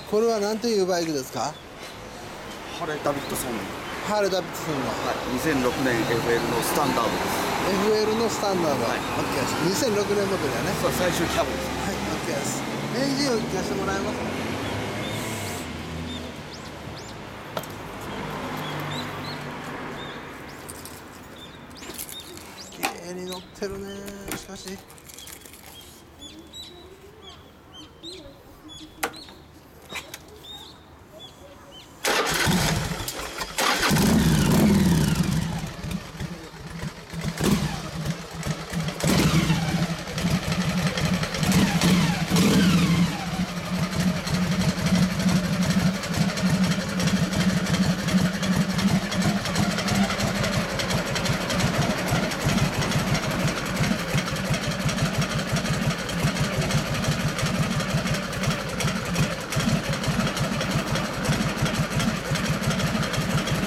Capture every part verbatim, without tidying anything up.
これは何というバイクですか？ ハーレー・ダビッドソン。 ハーレー・ダビッドソンの、 はい、にせんろくねん エフエル のスタンダードです。 エフエル のスタンダード、 はい、 オッケーです。にせんろくねんモデルやね。 そう、最終キャブです。 はい、オッケーです。エンジンを聞かせてもらえますか？綺麗に乗ってるね。しかし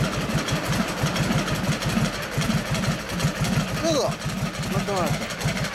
どうぞ乗ってもらって。